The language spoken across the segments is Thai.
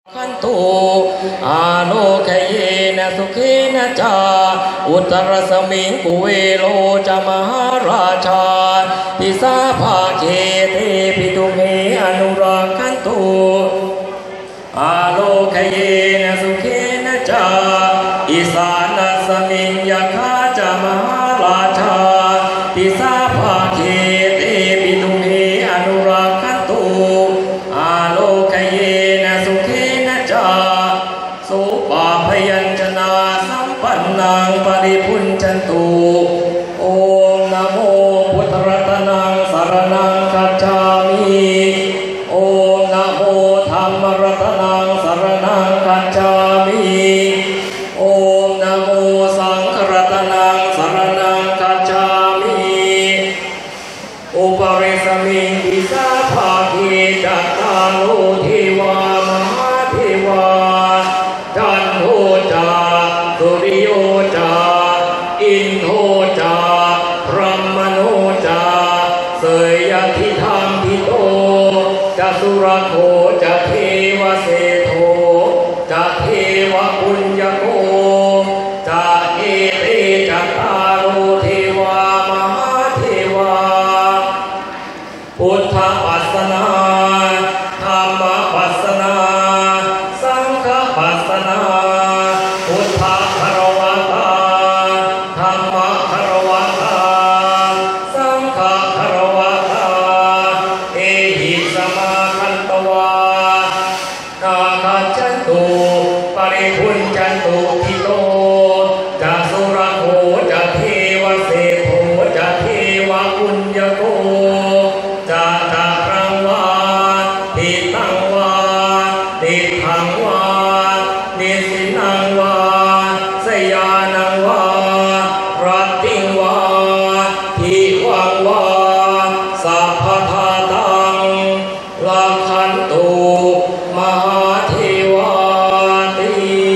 ขันตุอาโลกเยนะสุเขนะจาอุตรสมิงกุเวโลจะมหาราชาทิสาภาเขเทปิตุเมอนุรักขันตุอาโลกเยนะสุเขนะจาอิสานัสมิงยะคาจะมหาราชาทิสาภาเขเทปิตุเมอนุรักขันตุอาโลกเยนะสุเขนะจาสุปาพยัญชนะสัมปันนังปริพุญจันตุโอมนะโมพุทธรัตนังสรณังคัจฉามิโอมนะโมธัมมรัตนังสรณังคัจฉามิโอมนะโมสังฆรัตนังสรณังคัจฉามิอุปริสมิงทิสาภาคีจัตตารุเทวามหาเทวาจันโทจาสุริโยจาอินโทจาพรหมโนจาเสยยทิธรรมพิโตจะสุรโคจะเทวเสโทจะเทวปุญญโกจะเอเตจัตตารุเทวามหาเทวาพุทธปัสสนาธรรมปัสสนาสังฆปัสสนาพุทธคารวะตาธรรมคารวะตาสังฆคารวะตาเอหิสมาคันตวานาคาจันตุปริพุญจันตุทิโตจะสุรโคจะเทวเสโทจะเทวปุญญโกจะตะรังวาติตังวาติทังวานิสินังวาสยานังวารัตติงวาทิวังวาสัพพทาตังลักขันตุมหาเทวาติ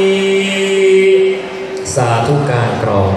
สาธุการกรอง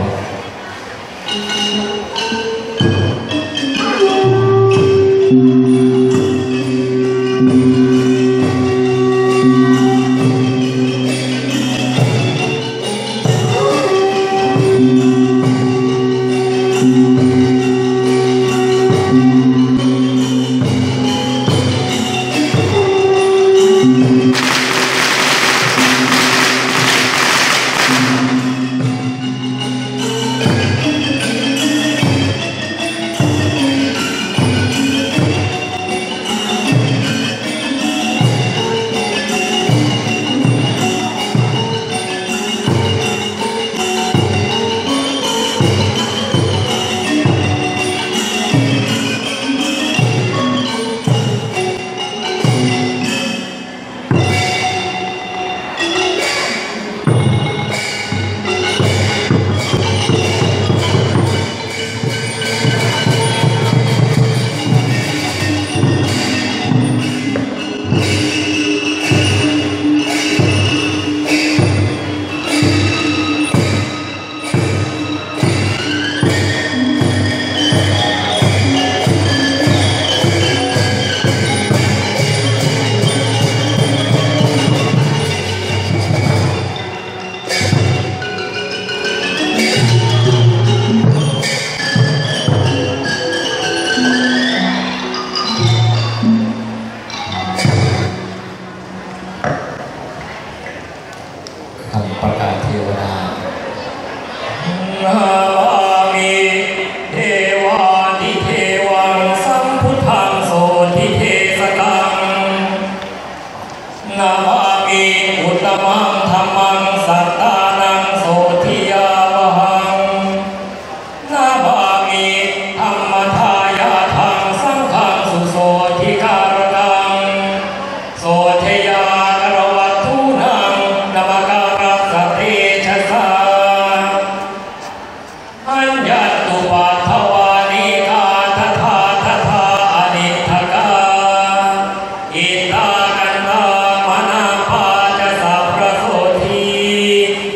ประกาศเทวดานามามิเทวาทิเทวังสัมพุทธังโสทิเทสกังนามามิอุตตมังธัมมังสัตตานังโสทิยาวหังนามามิธัมมทายาทังสังฆังสุโสทิการกังโสเทยากรวัตถุนังนมการัสสเตชะสาอัญญตุปัฏฐวานิกาทธาทธาอนิทกาอิตากันตามนาปาจะสัพพโสที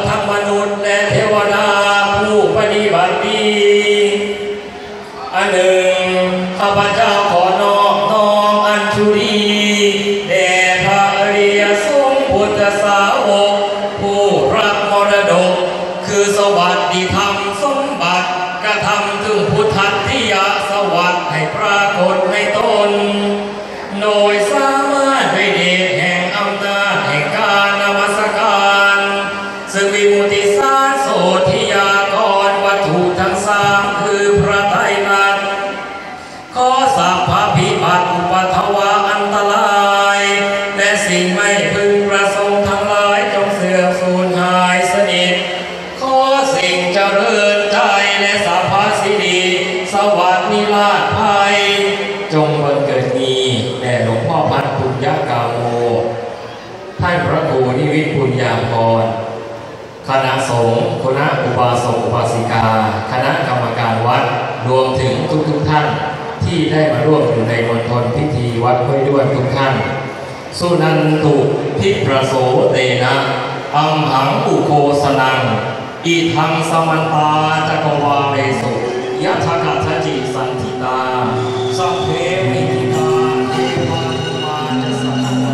ทั้งมนุษย์และเทวดาผู้ปฏิบัติดีอันหนึ่งข้าพเจ้าขอนอบน้อมอัญชุลีแด่พระอริยสงฆ์พุทธสาวกผู้รับมรดกคือสวัสดิธรรมสมบัติกระทำถึงพุทธัตถิยสวัสดิ์ให้ปรากฏในตนโดยสามารถด้วยเดชแห่งอำนาจแห่งการนมัสการซึ่งวิมุตติสารโสธิยากรวัตถุทั้งสามคือพระไตรลักษณ์ขอสัพพพิบัติอุปทวะอันตรายและสิ่งไม่พึงประสงค์ทั้งหลายจงเสื่อมสูญหายสนิทขอสิ่งเจริญใจและสัพพสิริสวัสดิ์นิราชภัยจงบังเกิดมีแด่หลวงพ่อพันธุ์ปุญญากาโมท่านพระครูนิวิตปุญญาภรณ์คณะสงฆ์คณะอุบาสกอุบาสิกาคณะกรรมการวัดรวมถึงทุกท่านที่ได้มาร่วมอยู่ในมณฑลพิธีวัดห้วยด้วนทุกท่านสุนันตุพิประโสเตนะอัมหังอุโคสนังอีทังสมันตาจักวาเรสุยะทะกัทจิสันติตาสัพเพมิติกาเทวานุมาจะสัพพะ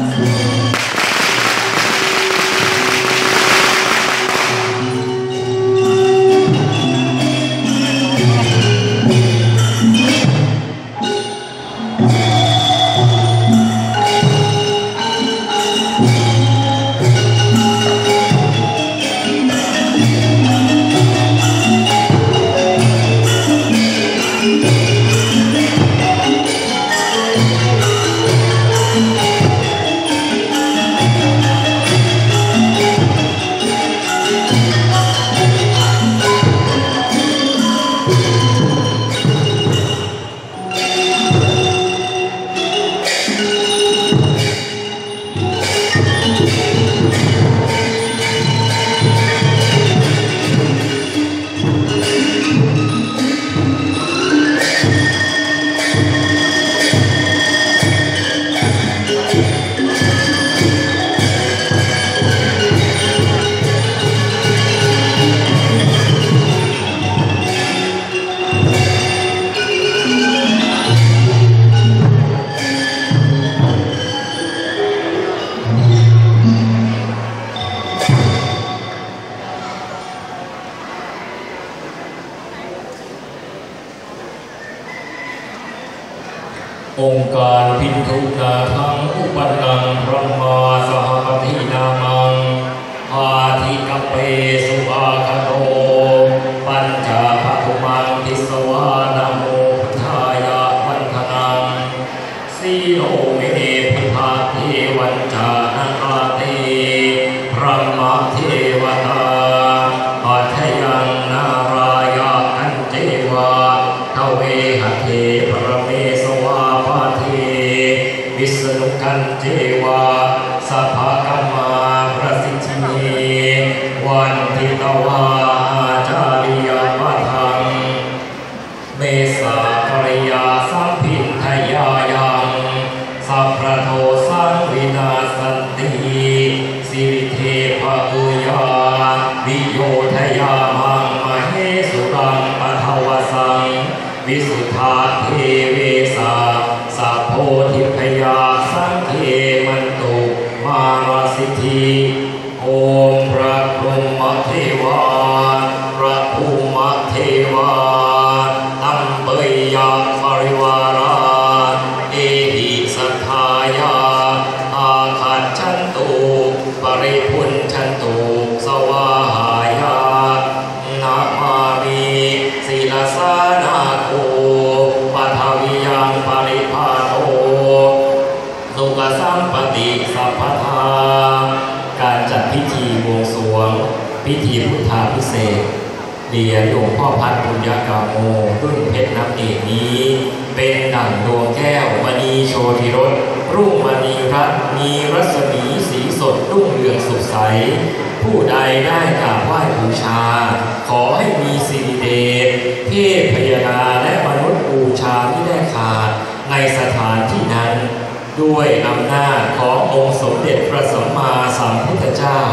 องค์การพินทุนาทังอุปนังพระมาสหปฏินามังอาทิกเปสุอาคโตปัญจภคุมังทิสวานะโมพุทธายะวันธนังสีโลเมพิภาเทวันจานาคาเตพระมเทวตาปัทยังนารายาอันเจวาทเวหเทพระเมสวาวิสนุกันเจวาสัพพะกัมมาประสิทธิเนวันทิตวาจาริยวัฏังเมสากริยาสัมพินทยายังสัพพะโทสังวินาสันติสิริเทภะอุยาวิโยทยามังมเหสุรังปทวสังวิสุทธาเทเวสาสัพโพธิพยาสังเขมันตุมาราสิทธิโอมพระพรหมเทวาพระภูมิเทวาตัมเปยยาปริวาราเอหิสัทธายาอาคัจฉันตุปริพุนฉันตุสวาหายานามามีศิลสานาโคปัทวิยังปริภาโตสุขสัมปติสัพพทาการจัดพิธีบวงสรวงพิธีพุทธาภิเษกเหรียญหลวงพ่อพันธุ์ปุญญากาโมรุ่นเพชรน้ำเอกนี้เป็นดั่งดวงแก้วมณีโชติรสรุ่งมณีรัตน์มีรัศมีสีสดรุ่งเรืองสดใสผู้ใดได้กราบไหว้บูชาขอให้มีสิริเดชเทพพยดาและมนุษย์บูชาที่ได้ขาดในสถานที่นั้นด้วยอำนาจขององค์สมเด็จพระสัมมาสัมพุทธเจ้า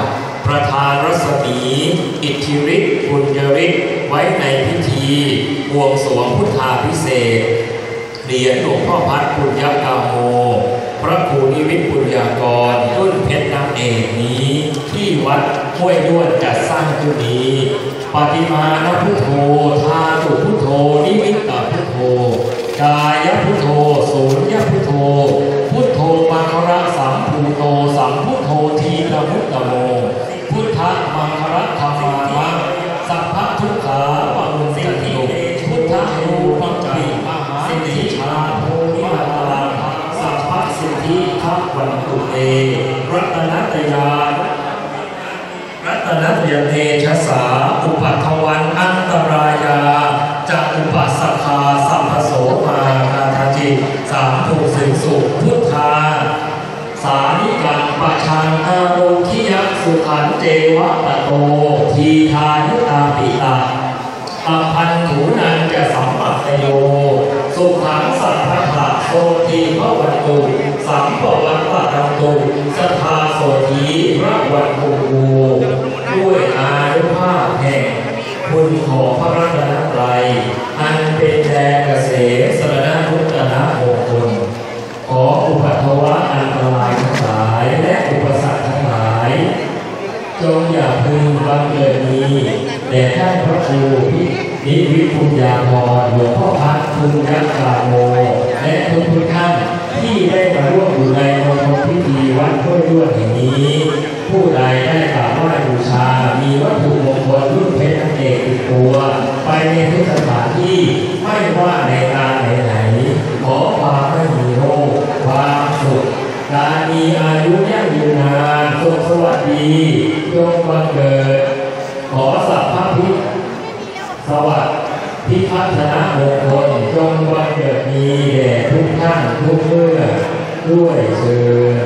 ประธานรัศมีอิทธิฤทธิ์บุญยฤทธิ์ไว้ในพิธีบวงสรวงพุทธาภิเษกเหรียญหลวงพ่อพัดปุญญกาโมพระครูนิวิตปุญญากรรุ่นเพชรน้ำเอกนี้ที่วัดห้วยด้วนจัดสร้างขึ้นนี้ปฏิมานพุทโธธาตุพุทโธนิมิตตพุทโธกายพุทโธสูญญพุทโธพุทโธมังคระสัมภูโตสัมพุทโธทีตมุตตโมพุทธมังคระธรรมามะสัพพทุกขาวังสิทธิพุทธรูปังปิมหาสิทธิชาโพธิมาตาสัพพสิทธิทัพวันตุเตรัตนัตยารัตนัตยเตชะสาอุปัฏฐวันอันตรายาจักอุปัสสคาสัมภโสมาคาทาจิสามภูสิสุพุทธาสานิกังปะชังอาโรคิยสุขันเจวะตะโตทีทายุตาปิตาอภันถุนันจะสัมปัตโยสุขังสัพพะโสทีพระวันตุสัมปวัตตะตังตุสัทธาโสทีพระวันตุด้วยอานุภาพแห่งคุณของพระรัตนตรัยอันเป็นแดนเกษมสรณพุทธนะมงคลขออุปัฏฐวะอันตรายทั้งหลายและอุปสรรคทั้งหลายจงอย่าพึงบังเกิดนี้แด่ท่านพระครูนิวิตปุญญาภรณ์หลวงพ่อพัดปุญญกาโมและทุกท่านที่ได้มาร่วมอยู่ในมณฑลพิธีวัดห้วยด้วนแห่งนี้ผู้ใดได้กราบไหว้บูชามีวัตถุมงคลรุ่นเพชรน้ำเอกติดตัวไปในทุกสถานที่ไม่ว่าในการไหนๆขอความไม่มีโรคความสุขการมีอายุยั่งยืนนานสุขสวัสดีจงบังเกิดขอสัพพะพิสวัสดิ์พิพัฒนมงคลจงบังเกิดมีแด่ทุกท่านทุกเมื่อด้วยเชิญ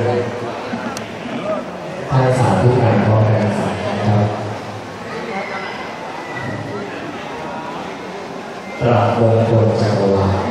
ท่านสาธุการพร้อมกันครับตราบมงคลจักรวาล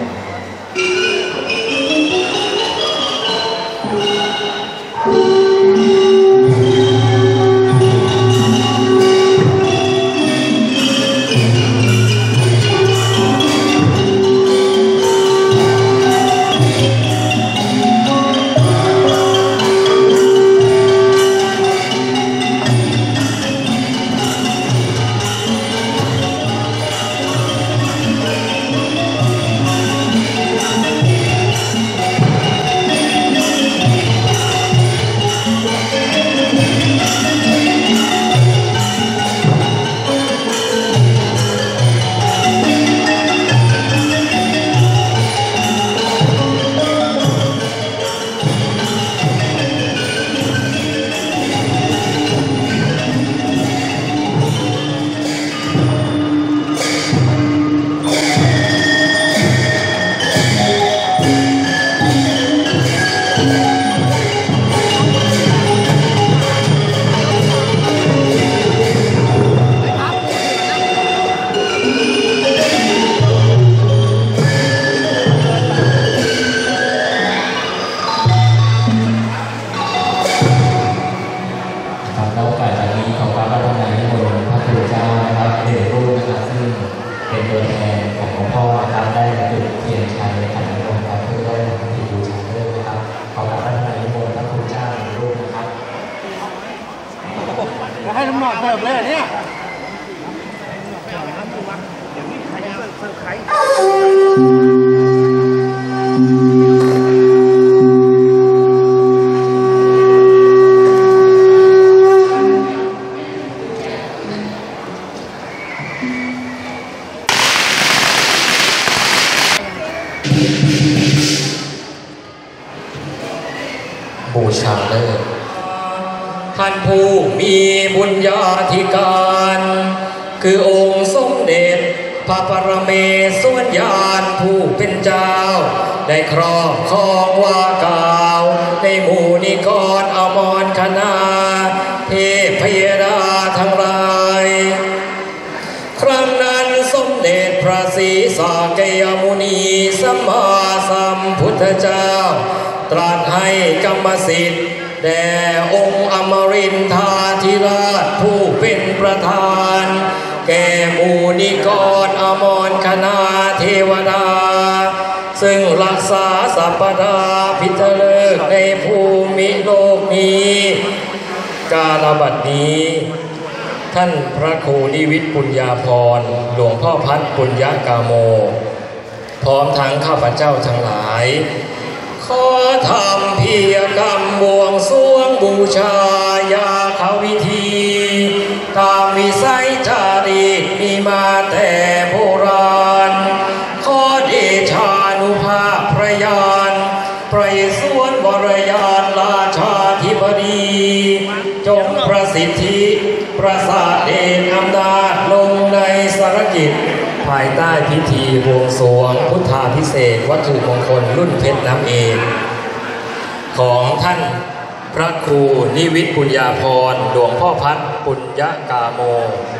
ให้น้ำหนักเพิ่มเลยเนี่ยบูชาเลิศท่านผู้มีบุญญาธิการคือองค์สมเด็จพระปรเมศวรญาณผู้เป็นเจ้าได้ครอบครองว่ากล่าวในหมู่นิกรอมรคณาเทพพยดาทั้งหลายครั้งนั้นสมเด็จพระศรีสากยมุนีสัมมาสัมพุทธเจ้าตรัสให้กรรมสิทธิ์แด่องค์อมรินทราธิราชผู้เป็นประธาน แก่หมู่นิกรอมรคณาเทวดาซึ่งรักษาสัปดาพิทเลิกในภูมิโลกนี้กาลบัดนี้ท่านพระครูนิวิตปุญญาภรณ์หลวงพ่อพัฒน์ปุญญกาโมพร้อมทั้งข้าพเจ้าทั้งหลายขอทำเพียรกรรมบวงสรวงบูชายาขวิธีตามวิสัยจารีตมีมาแต่โบราณขอเดชานุภาพพระยานไพรสวนบรยานราชาธิบดีจงประสิทธิประสาทเดชอำนาจลงในสารกิจภายใต้พิธีบวงสรวงพุทธาภิเษกวัตถุมงคลรุ่นเพชรน้ำเองของท่านพระครูนิวิตปุญญาภรณ์หลวงพ่อพัฒน์ปุญญกาโม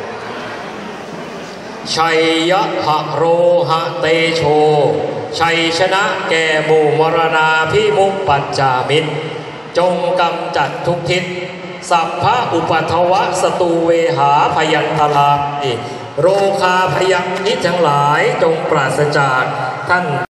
ชัยยะหะโรหะเตโชชัยชนะแก่หมู่มรณาภิมุขปัจจามิตรจงกำจัดทุกทิศสัพพะอุปัทวะสตูเวหาพยันตลาโรคาพยัญชนะทั้งหลายจงปราศจากท่าน